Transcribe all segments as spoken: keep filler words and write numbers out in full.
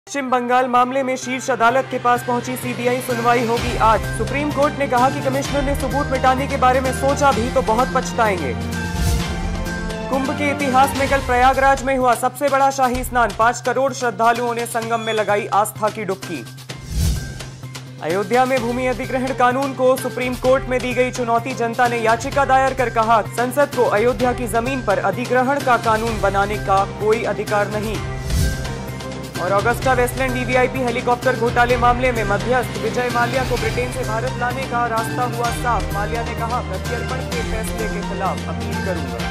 पश्चिम बंगाल मामले में शीर्ष अदालत के पास पहुंची सीबीआई, सुनवाई होगी आज। सुप्रीम कोर्ट ने कहा कि कमिश्नर ने सबूत मिटाने के बारे में सोचा भी तो बहुत पछताएंगे। कुंभ के इतिहास में कल प्रयागराज में हुआ सबसे बड़ा शाही स्नान। पांच करोड़ श्रद्धालुओं ने संगम में लगाई आस्था की डुबकी। अयोध्या में भूमि अधिग्रहण कानून को सुप्रीम कोर्ट में दी गई चुनौती। जनता ने याचिका दायर कर कहा, संसद को अयोध्या की जमीन पर अधिग्रहण का कानून बनाने का कोई अधिकार नहीं। और ऑगस्टा वेस्टलैंड वीवीआईपी हेलीकॉप्टर घोटाले मामले में मध्यस्थ विजय माल्या को ब्रिटेन से भारत लाने का रास्ता हुआ साफ। माल्या ने कहा, प्रत्यर्पण के फैसले के खिलाफ अपील करूंगा।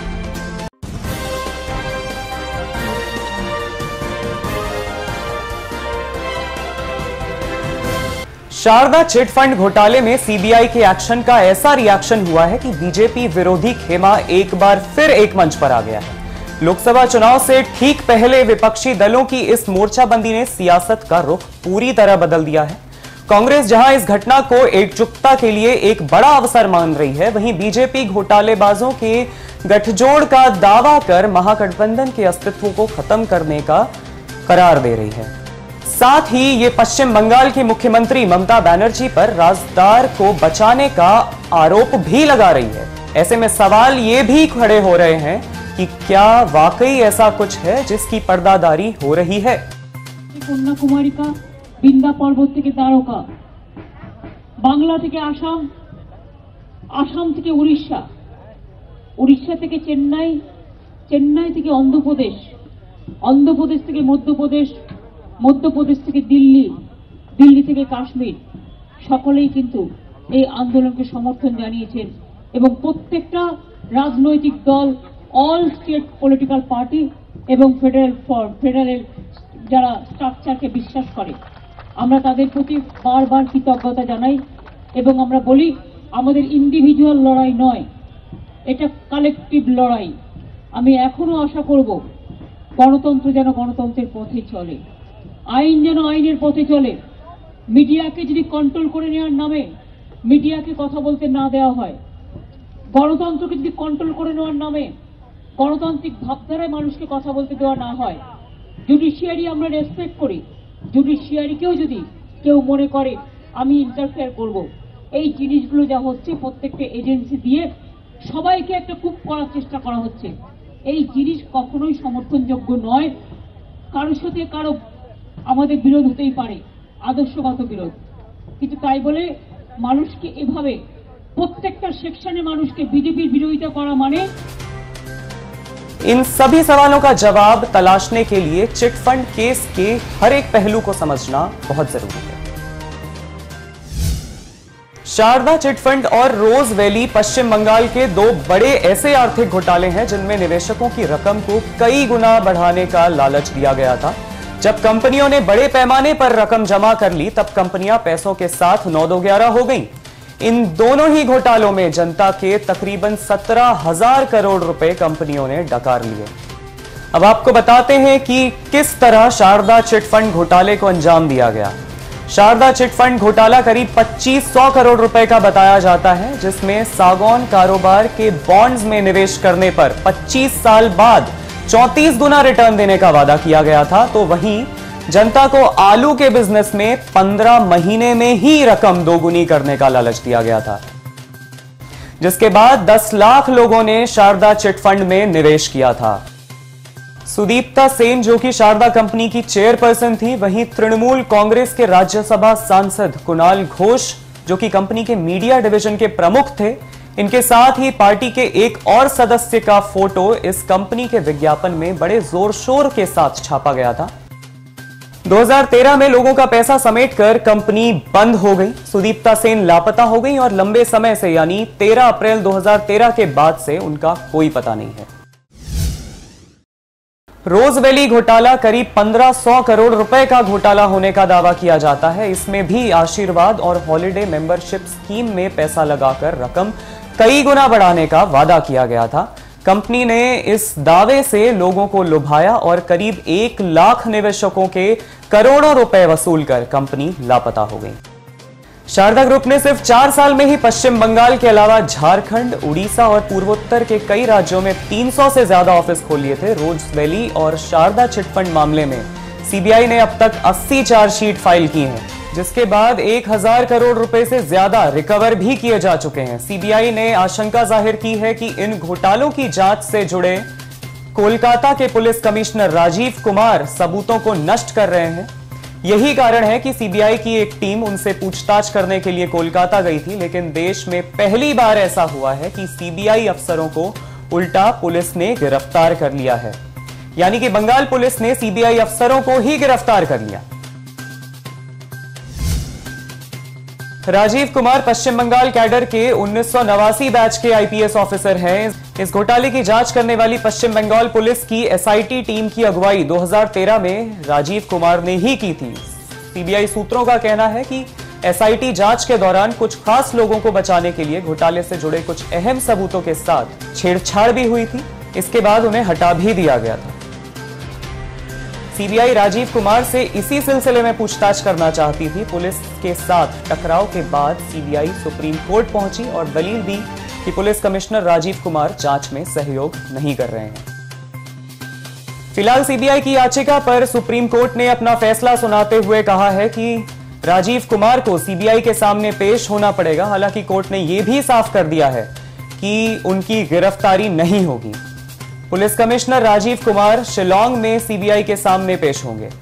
शारदा चिट फंड घोटाले में सीबीआई के एक्शन का ऐसा रिएक्शन हुआ है कि बीजेपी विरोधी खेमा एक बार फिर एक मंच पर आ गया है। लोकसभा चुनाव से ठीक पहले विपक्षी दलों की इस मोर्चाबंदी ने सियासत का रुख पूरी तरह बदल दिया है। कांग्रेस जहां इस घटना को एकजुटता के लिए एक बड़ा अवसर मान रही है, वहीं बीजेपी घोटालेबाजों के गठजोड़ का दावा कर महागठबंधन के अस्तित्व को खत्म करने का करार दे रही है। साथ ही ये पश्चिम बंगाल की मुख्यमंत्री ममता बनर्जी पर राजदार को बचाने का आरोप भी लगा रही है। ऐसे में सवाल ये भी खड़े हो रहे हैं कि क्या वाकई ऐसा कुछ है जिसकी पर्दादारी हो रही है। कन्याकुमारी का बिंदा पर्वत থেকে দ্বারকা, বাংলা থেকে আসাম, আসাম থেকে উড়িষ্যা, উড়িষ্যা থেকে চেন্নাই, চেন্নাই থেকে অন্ধ্রপ্রদেশ, অন্ধ্রপ্রদেশ থেকে মধ্যপ্রদেশ, মধ্যপ্রদেশ থেকে দিল্লি, দিল্লি থেকে কাশ্মীর, সকলেই কিন্তু এই আন্দোলনকে সমর্থন জানিয়েছেন এবং প্রত্যেকটা রাজনৈতিক দল, অল স্টেট পলিটিক্যাল পার্টি এবং ফেডারেল ফর্ম ফেডারেল যারা স্ট্রাকচারকে বিশ্বাস করে, আমরা তাদের প্রতি বারবার কৃতজ্ঞতা জানাই এবং আমরা বলি, আমাদের ইন্ডিভিজুয়াল লড়াই নয়, এটা কালেকটিভ লড়াই। আমি এখনো আশা করব গণতন্ত্র যেন গণতন্ত্রের পথে চলে, আইন যেন আইনের পথে চলে। মিডিয়াকে যদি কন্ট্রোল করে নেওয়ার নামে মিডিয়াকে কথা বলতে না দেওয়া হয়, গণতন্ত্রকে যদি কন্ট্রোল করে নেওয়ার নামে গণতান্ত্রিক ভাবধারায় মানুষকে কথা বলতে দেওয়া না হয়, জুডিশিয়ারি আমরা রেসপেক্ট করি, জুডিশিয়ারিকেও যদি কেউ মনে করে আমি ইন্টারফেয়ার করব, এই জিনিসগুলো যা হচ্ছে প্রত্যেকটা এজেন্সি দিয়ে সবাইকে একটা কুপ করার চেষ্টা করা হচ্ছে, এই জিনিস কখনোই সমর্থনযোগ্য নয়। কারোর সাথে কারো আমাদের বিরোধ হতেই পারে, আদর্শগত বিরোধ, কিন্তু তাই বলে মানুষকে এভাবে প্রত্যেকটা সেকশনে মানুষকে বিজেপির বিরোধিতা করা মানে। इन सभी सवालों का जवाब तलाशने के लिए चिट फंड केस के हर एक पहलू को समझना बहुत जरूरी है। शारदा चिट फंड और रोज वैली पश्चिम बंगाल के दो बड़े ऐसे आर्थिक घोटाले हैं जिनमें निवेशकों की रकम को कई गुना बढ़ाने का लालच दिया गया था। जब कंपनियों ने बड़े पैमाने पर रकम जमा कर ली, तब कंपनियां पैसों के साथ नौ दो ग्यारह हो गईं। इन दोनों ही घोटालों में जनता के तकरीबन सत्रह हजार करोड़ रुपए कंपनियों ने डकार लिए। अब आपको बताते हैं कि किस तरह शारदा चिट फंड घोटाले को अंजाम दिया गया। शारदा चिट फंड घोटाला करीब पच्चीस सौ करोड़ रुपए का बताया जाता है, जिसमें सागौन कारोबार के बॉन्ड्स में निवेश करने पर पच्चीस साल बाद चौंतीस गुना रिटर्न देने का वादा किया गया था, तो वहीं जनता को आलू के बिजनेस में पंद्रह महीने में ही रकम दोगुनी करने का लालच दिया गया था, जिसके बाद दस लाख लोगों ने शारदा चिट फंड में निवेश किया था। सुदीप्ता सेन, जो कि शारदा कंपनी की चेयरपर्सन थी, वहीं तृणमूल कांग्रेस के राज्यसभा सांसद कुणाल घोष, जो कि कंपनी के मीडिया डिवीजन के प्रमुख थे, इनके साथ ही पार्टी के एक और सदस्य का फोटो इस कंपनी के विज्ञापन में बड़े जोर शोर के साथ छापा गया था। दो हज़ार तेरह में लोगों का पैसा समेटकर कंपनी बंद हो गई। सुदीप्ता सेन लापता हो गई और लंबे समय से यानी तेरह अप्रैल दो हज़ार तेरह के बाद से उनका कोई पता नहीं है। रोज वैली घोटाला करीब पंद्रह सौ करोड़ रुपए का घोटाला होने का दावा किया जाता है। इसमें भी आशीर्वाद और हॉलिडे मेंबरशिप स्कीम में पैसा लगाकर रकम कई गुना बढ़ाने का वादा किया गया था। कंपनी ने इस दावे से लोगों को लुभाया और करीब एक लाख निवेशकों के करोड़ों रुपए वसूल कर कंपनी लापता हो गई। शारदा ग्रुप ने सिर्फ चार साल में ही पश्चिम बंगाल के अलावा झारखंड, उड़ीसा और पूर्वोत्तर के कई राज्यों में तीन सौ से ज्यादा ऑफिस खोल लिए थे। रोज वैली और शारदा चिटफंड मामले में सीबीआई ने अब तक अस्सी चार्जशीट फाइल की हैं, जिसके बाद एक हज़ार करोड़ रुपए से ज्यादा रिकवर भी किए जा चुके हैं। सीबीआई ने आशंका जाहिर की है कि इन घोटालों की जांच से जुड़े कोलकाता के पुलिस कमिश्नर राजीव कुमार सबूतों को नष्ट कर रहे हैं। यही कारण है कि सीबीआई की एक टीम उनसे पूछताछ करने के लिए कोलकाता गई थी, लेकिन देश में पहली बार ऐसा हुआ है कि सीबीआई अफसरों को उल्टा पुलिस ने गिरफ्तार कर लिया है। यानी कि बंगाल पुलिस ने सीबीआई अफसरों को ही गिरफ्तार कर लिया। राजीव कुमार पश्चिम बंगाल कैडर के उन्नीस सौ नवासी बैच के आईपीएस ऑफिसर हैं। इस घोटाले की जांच करने वाली पश्चिम बंगाल पुलिस की एसआईटी टीम की अगुवाई दो हज़ार तेरह में राजीव कुमार ने ही की थी। सीबीआई सूत्रों का कहना है कि एसआईटी जांच के दौरान कुछ खास लोगों को बचाने के लिए घोटाले से जुड़े कुछ अहम सबूतों के साथ छेड़छाड़ भी हुई थी। इसके बाद उन्हें हटा भी दिया गया था। सीबीआई राजीव कुमार से इसी सिलसिले में पूछताछ करना चाहती थी। पुलिस के साथ टकराव के बाद सीबीआई सुप्रीम कोर्ट पहुंची और दलील दी कि पुलिस कमिश्नर राजीव कुमार जांच में सहयोग नहीं कर रहे हैं। फिलहाल सीबीआई की याचिका पर सुप्रीम कोर्ट ने अपना फैसला सुनाते हुए कहा है कि राजीव कुमार को सीबीआई के सामने पेश होना पड़ेगा। हालांकि कोर्ट ने यह भी साफ कर दिया है कि उनकी गिरफ्तारी नहीं होगी। पुलिस कमिश्नर राजीव कुमार शिलांग में सीबीआई के सामने पेश होंगे।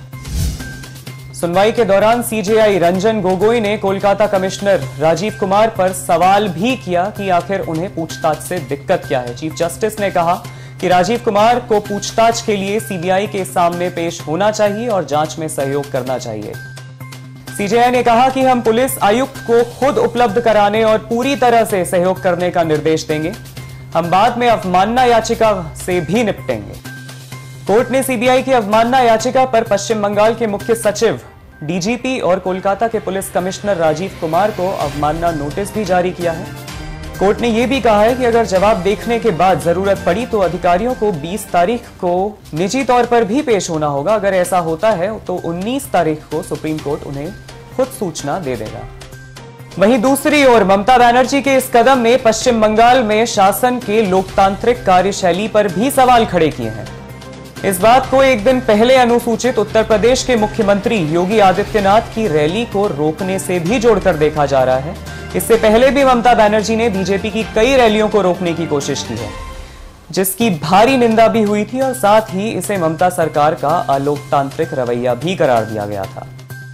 सुनवाई के दौरान सीजेआई रंजन गोगोई ने कोलकाता कमिश्नर राजीव कुमार पर सवाल भी किया कि आखिर उन्हें पूछताछ से दिक्कत क्या है। चीफ जस्टिस ने कहा कि राजीव कुमार को पूछताछ के लिए सीबीआई के सामने पेश होना चाहिए और जांच में सहयोग करना चाहिए। सीजेआई ने कहा कि हम पुलिस आयुक्त को खुद उपलब्ध कराने और पूरी तरह से सहयोग करने का निर्देश देंगे। हम बाद में अवमानना याचिका से भी निपटेंगे। कोर्ट ने सीबीआई की अवमानना याचिका पर पश्चिम बंगाल के मुख्य सचिव, डीजीपी और कोलकाता के पुलिस कमिश्नर राजीव कुमार को अवमानना नोटिस भी जारी किया है। कोर्ट ने यह भी कहा है कि अगर जवाब देखने के बाद जरूरत पड़ी तो अधिकारियों को बीस तारीख को निजी तौर पर भी पेश होना होगा। अगर ऐसा होता है तो उन्नीस तारीख को सुप्रीम कोर्ट उन्हें खुद सूचना दे देगा। वहीं दूसरी ओर ममता बनर्जी के इस कदम ने पश्चिम बंगाल में शासन के लोकतांत्रिक कार्यशैली पर भी सवाल खड़े किए हैं। इस बात को एक दिन पहले अनुसूचित उत्तर प्रदेश के मुख्यमंत्री योगी आदित्यनाथ की रैली को रोकने से भी जोड़कर देखा जा रहा है। इससे पहले भी ममता बनर्जी ने बीजेपी की कई रैलियों को रोकने की कोशिश की है, जिसकी भारी निंदा भी हुई थी और साथ ही इसे ममता सरकार का अलोकतांत्रिक रवैया भी करार दिया गया था।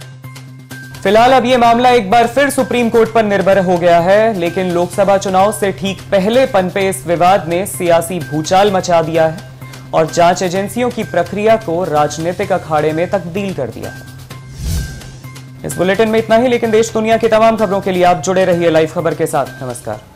फिलहाल अब यह मामला एक बार फिर सुप्रीम कोर्ट पर निर्भर हो गया है, लेकिन लोकसभा चुनाव से ठीक पहले पनपे इस विवाद ने सियासी भूचाल मचा दिया है और जांच एजेंसियों की प्रक्रिया को राजनीतिक अखाड़े में तब्दील कर दिया है। इस बुलेटिन में इतना ही, लेकिन देश दुनिया की तमाम खबरों के लिए आप जुड़े रहिए लाइव खबर के साथ। नमस्कार।